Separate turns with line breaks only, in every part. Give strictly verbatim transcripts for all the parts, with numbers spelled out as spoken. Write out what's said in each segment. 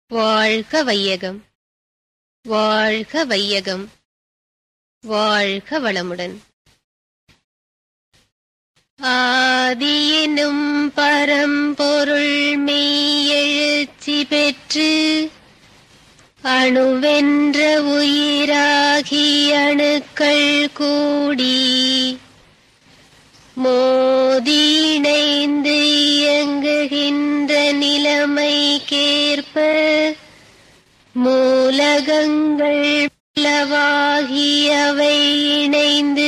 வாழ்க வையகம், வாழ்க வையகம், வாழ்க வளமுடன். ஆதியெனும் பரம்பொருள் மெய்யெழுச்சி பெற்று அணுவென்ற உயிராகி அணுக்கள் கூடி மோதி இணைந்து இயங்குகின்ற நிலைமைக்கேற்ப மூலகங்கள் பலவாகி அவை இணைந்து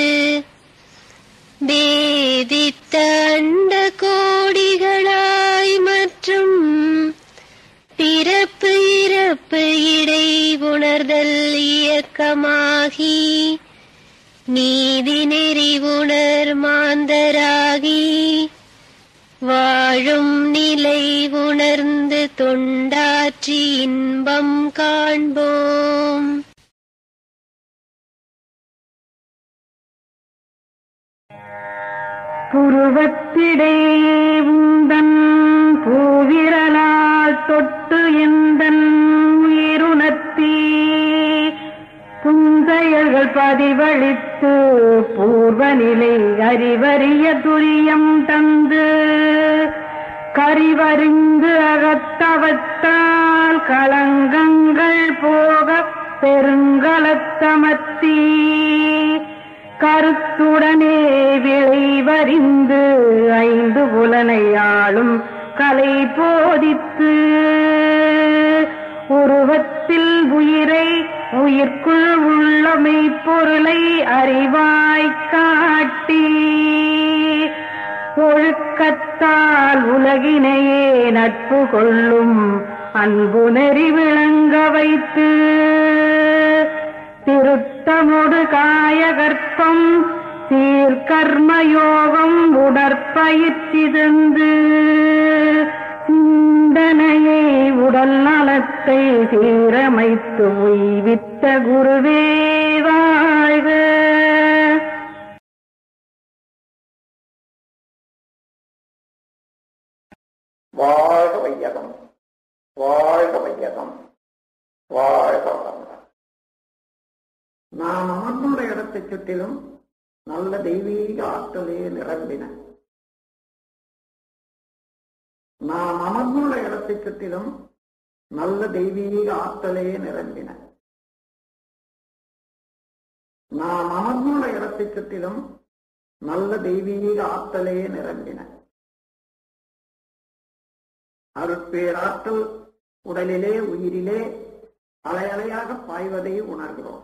வேதித்த அண்ட கோடிகளாய் மற்றும் பிறப்பு இறப்பு இடை உணர்தல் இயக்கமாகி நீதி நெறி உணர் மாந்தராகி வாழும் நிலை உணர்ந்து தொண்டாற்றி இன்பம் காண்போம்.
புருவத்திடையே உந்தன் பூவிரலால் தொட்டு எந்தன் உயிருணர்த்தி புஞ்செயல்கள் பதிவளித்து பூர்வநிலை அறிவறிய துரியம் தந்து கரிவறிந்து அகத்தவத்தால் களங்கங்கள் போக பெருங்கலத்தமர்த்தி கருத்துடனே விளைவறிந்து ஐந்து புலனையாளும் கலை போதித்து உருவத்தில் உயிரை உயிர்க்குள் உள்ளமை பொருளை அறிவாய்க் காட்டி ஒழுக்கத்தால் உலகினையே நட்பு கொள்ளும் அன்பு நெறி விளங்க வைத்து திருத்தமுடு காயகற்பம் சீர்கர்மயோகம் உடற்பயிற்சி தந்து சிந்தனையை உடல் நலத்தை சீரமைத்து உய்வித்த குருவே வாழ்க.
வாழ்க வையகம், வாழ்க வையகம், வாழ்க வளமுடன். நாம் அமர்ந்துள்ள இடத்தைச் சுற்றிலும் நல்ல தெய்வீக ஆற்றலே நிரம்பின. நாம் அமர்ந்துள்ள இடத்தைச் சுற்றிலும் நல்ல தெய்வீக ஆற்றலே நிரம்பின. நாம் அமர்ந்துள்ள இடத்தைச் சுற்றிலும் நல்ல தெய்வீக ஆற்றலே நிரம்பின. அருட்பேராற்றல் உடலிலே உயிரிலே அலையலையாக பாய்வதை உணர்கிறோம்.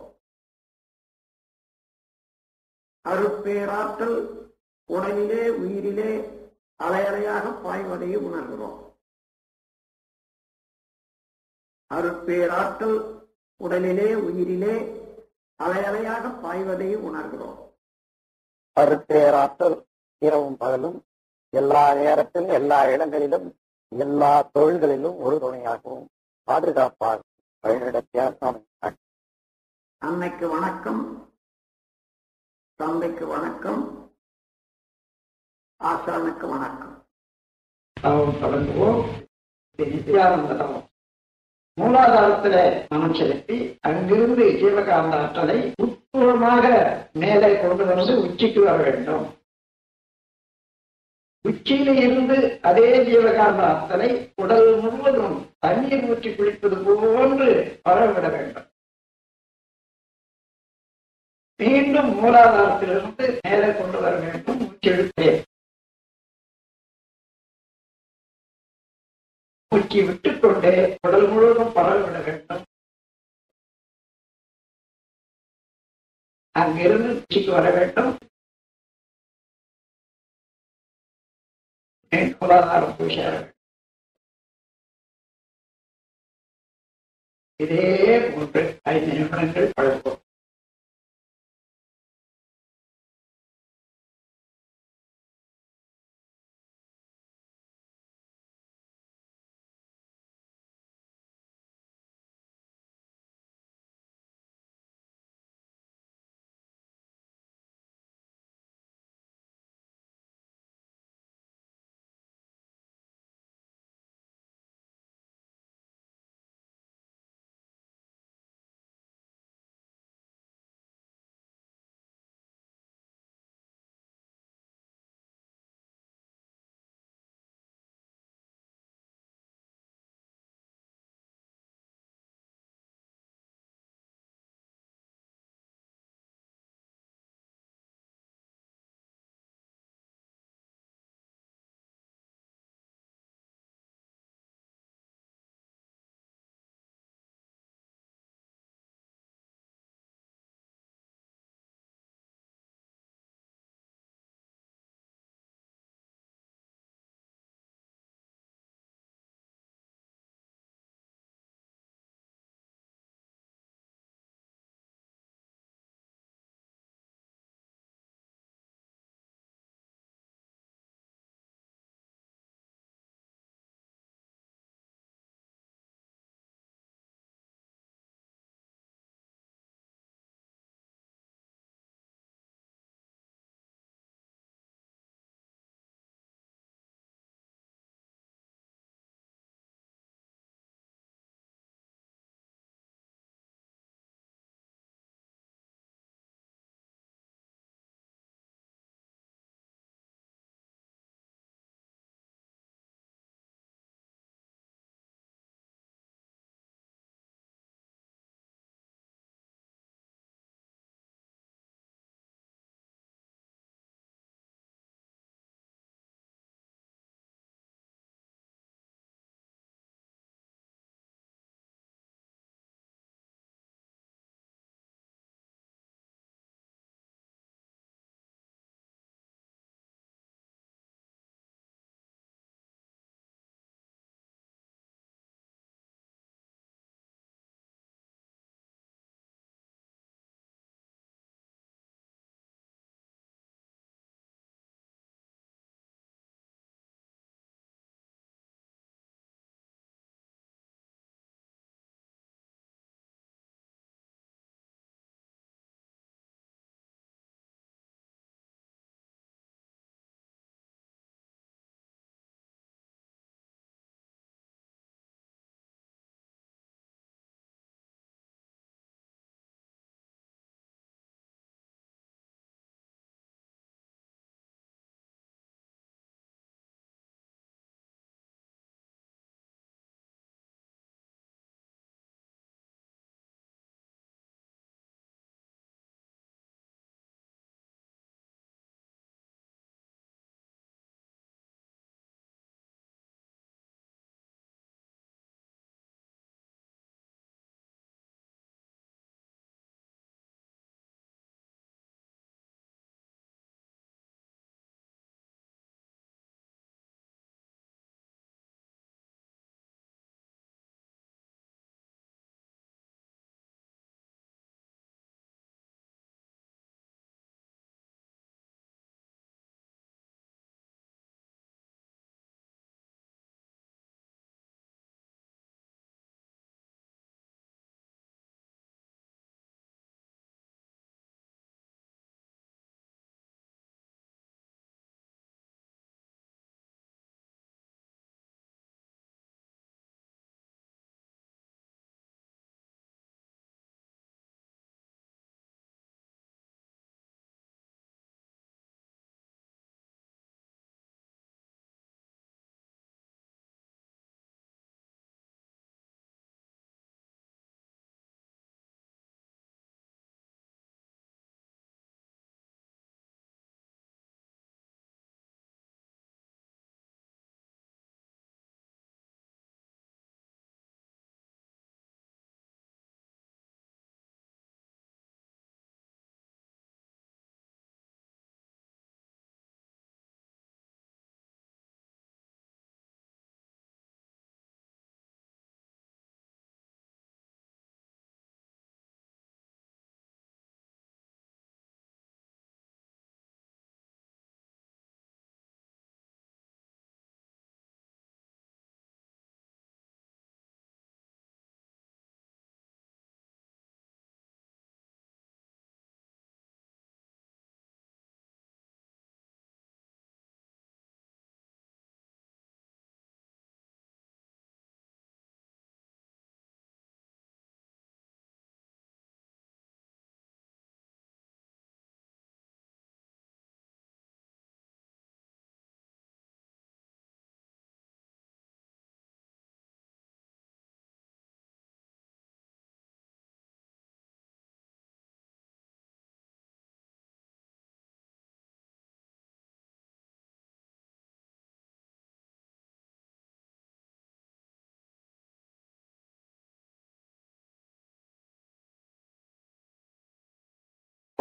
அருட்பேராற்றல் உடலிலே உயிரிலே அலையலையாக பாய்வதை உணர்கிறோம். அருட்பேராற்றல் உடலிலே உயிரிலே அலையலையாக பாய்வதை உணர்கிறோம். அருட்பேராற்றல் இரவும் பகலும் எல்லா நேரத்திலும் எல்லா இடங்களிலும் எல்லா தொழில்களிலும் ஒரு துணையாகவும் பாதுகாப்பாக வழிநடத்தியார். அன்னைக்கு வணக்கம், தந்தைக்கு வணக்கம், ஆசானுக்கு வணக்கம்.
தொடங்குவோம். நித்யானந்தம் மூலாதாரத்தில மனம் செலுத்தி அங்கிருந்து ஜீவகாந்த ஆற்றலை உட்புறமாக மேலே கொண்டு வந்து உச்சிக்கு வர வேண்டும். உச்சியில இருந்து அதே ஜீவகாந்த ஆற்றலை உடல் முழுவதும் தண்ணீர் ஊற்றி குளிப்பது போன்று பரவிட வேண்டும். மீண்டும் மூலாதாரத்திலிருந்து மேலே கொண்டு வர வேண்டும். உச்செழுத்தே உச்சி விட்டுக்கொண்டே உடல் முழுவதும் பரவிட வேண்டும். அங்கிருந்து உச்சிக்கு வர வேண்டும். மூலாதாரம் போய் சேர வேண்டும். இதே போன்று ஐந்து நிமிடங்கள் பழகும்.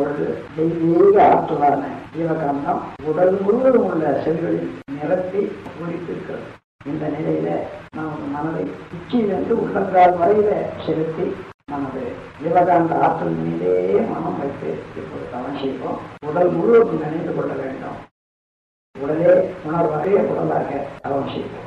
பொழுது தெய்வீக ஆற்றலான ஜீவகாந்தம் உடல் முழுவதும் உள்ள செல்களில் நிரப்பி குடித்திருக்கிறது. இந்த நிலையில நமது மனதை உச்சியிலிருந்து உள்ளங்கால் வரையில செலுத்தி நமது ஜீவகாந்த ஆற்றல் மீதே மனம் வைத்து இப்போது தவம் செய்வோம். உடல் முழுவதும் நினைந்து கொள்ள வேண்டும். உடலே உணர்வாக உடலாக தவம் செய்வோம்.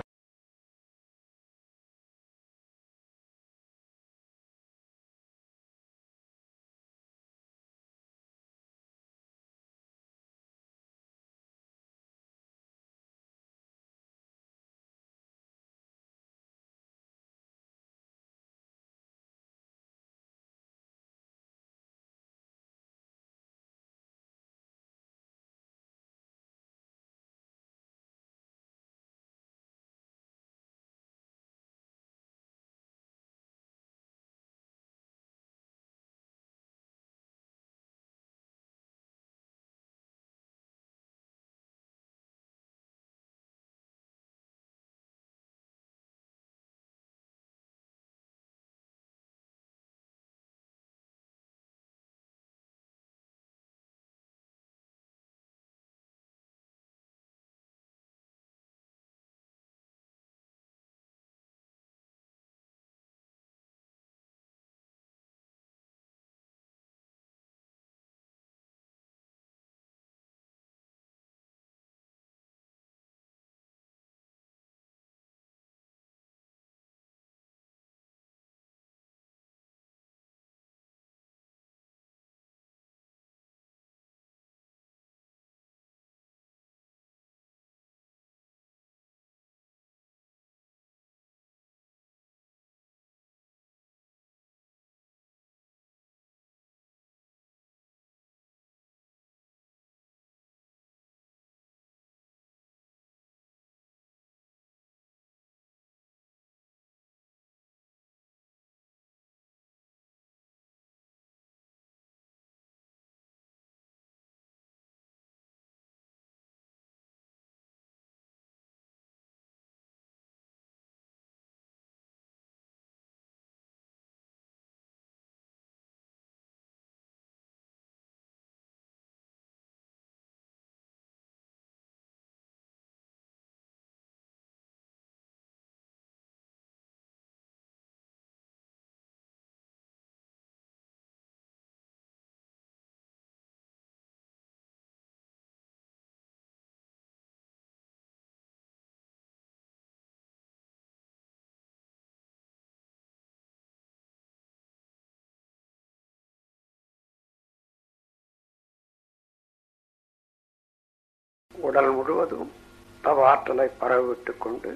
உடல் முழுவதும் தவ ஆற்றலை பரவிவிட்டுக் கொண்டு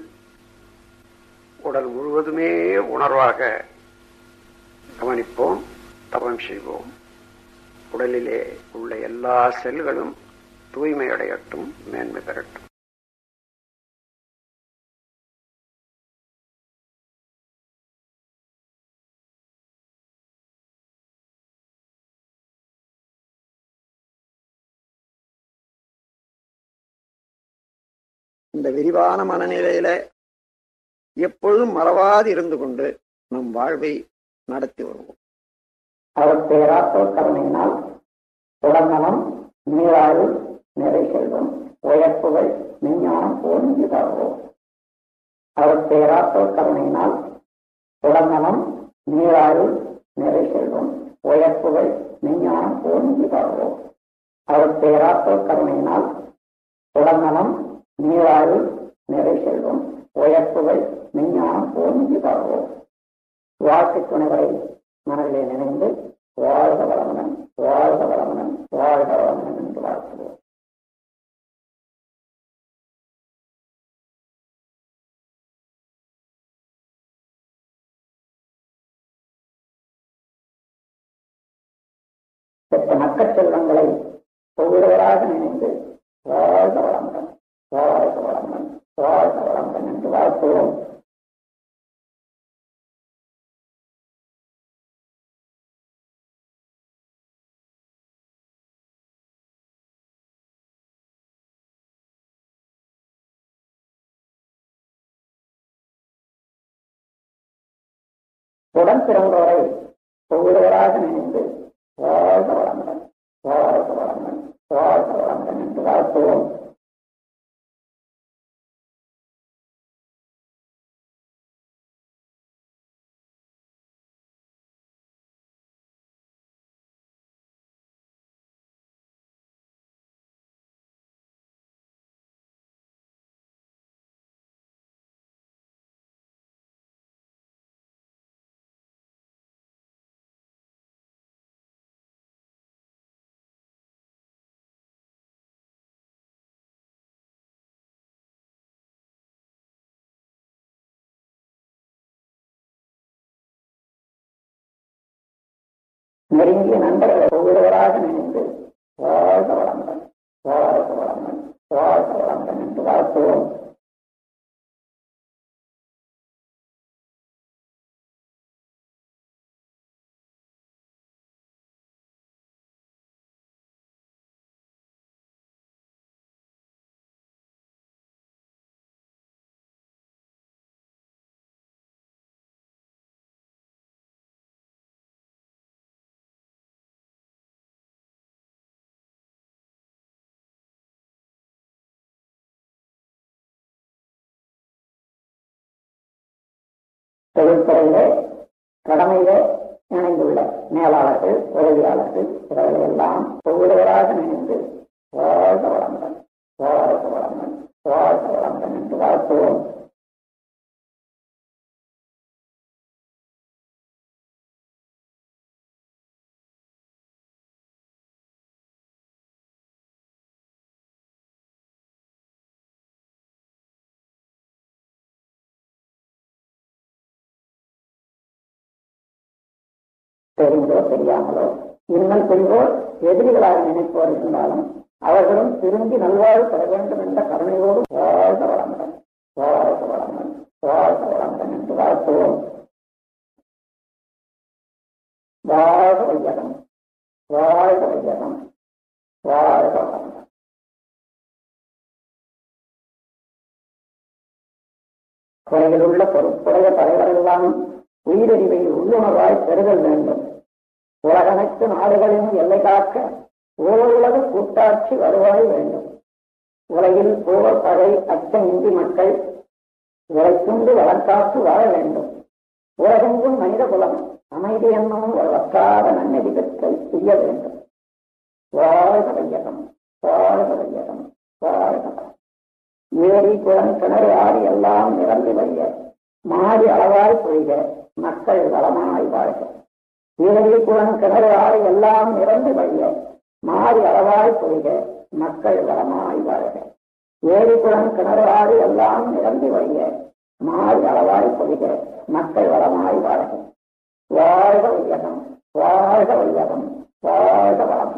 உடல் முழுவதுமே உணர்வாக கவனிப்போம், தவம் செய்வோம். உடலிலே உள்ள எல்லா செல்களும் தூய்மையடையட்டும், மேன்மை பெறட்டும். இந்த விரிவான மனநிலையில எப்பொழுதும் மறவாது இருந்து கொண்டு நம் வாழ்வை நடத்தி வருவோம்.
அவர் பேராற்றல் கருணையினால் உடல்நலம், நீராறு, நிறை செல்வம், உயர்ப்புகள், விஞ்ஞானம் ஓங்கி தருவோம். அவர் பேராற்றல் கருணையினால் உடல்நலம், நீராறு, நிறை செல்வம், உயர்ப்புகள், விஞ்ஞானம் ஓங்கி தருவோம். அவர் பேராற்றல் கருணையினால் உடல்நலம், நீராறு, நிறை செல்வம், உயர்ப்புகள், விஞ்ஞானம் ஓங்கி தருவோம். வாழ்க்கை துணைவரை மனதிலே நினைந்து வாழ்க வளமுடன், வாழ்க வளமுடன், வாழ்க வளமுடன் என்று வாழ்த்துவோம். பெற்ற மக்கள் செல்வங்களை ஒவ்வொருவராக நினைந்து வாழ்க வளமுடன், வாழ்க வளமுடன், வாழ்க வளமுடன் என்று வாழ்த்துவோம். உடன் பிறந்தோரை ஒவ்வொருவராக நினைந்து வாழ்க வளமுடன், வாழ்க வளமுடன் வாழ்க வளமுடன் என்று வாழ்த்துவோம். நெருங்கிய நண்பர்களை ஒவ்வொருவராக நினைந்து வாழ்க வளமுடன் வாழ்க வளமுடன் வாழ்க வளமுடன் என்று வாழ்த்துவோம். தொழில்துறையிலே கடமையிலே இணைந்துள்ள மேலாளர்கள், உதவியாளர்கள் இவர்களை எல்லாம் ஒவ்வொருவராக நினைந்து வாழ்க வளமுடன் வாழ்க வளமுடன் வாழ்க வளமுடன் என்று வாழ்த்துவோம். தெரிந்தோ தெரியாமலோ இன்னல் புரிவோர் எதிரிகளாக நினைப்போர் இருந்தாலும் அவர்களும் திரும்பி நல்வாழ்வு பெற வேண்டும் என்ற கருணையோடு வாழ்க வளமுடன் வாழ்க வளமுடன் வாழ்க வளமுடன் என்று வாழ்த்துவோம். வாழ்க வையகம் வாழ்க வையகம் வாழ்க வளமுடன். குறையில் உள்ள பொறுப்புடைய தலைவரெல்லாம் உயிரறிவை உள்ளுணர்வாய் பெறுதல் வேண்டும். உலகனைத்து நாடுகளின் எல்லை காக்க ஓருலக கூட்டாட்சி வருவாய் வேண்டும். உலகில் போர் பகை அச்சம் இன்றி மக்கள் உழைத்துண்டு வளர்க்காத்து வாழ வேண்டும். உலகெங்கும் மனித குலம் அமைதி என்னும் ஒரு வற்றாத நன்னெறி பெற்றை செய்ய வேண்டும். வாழ்க வையகம் வாழ்க வையகம் வாழ்க. ஏரி குளம் கிணறு ஆறு எல்லாம் நிரம்பி வைய மாறி அளவாய் பொய்க மக்கள் வளமாய் வாழ்க. ஏரி குளம் கிணறு ஆறு எல்லாம் நிரம்பி வைய மாறி அளவாய் பொய்க மக்கள் வளமாய் வாழ்க. ஏரி குளம் கிணறு ஆறு எல்லாம் நிரம்பி வைய மாறி அளவாய் பொய்க மக்கள் வளமாய் வாழ்க. வாழ்க வையகம் வாழ்க வையகம் வாழ்க வளம்.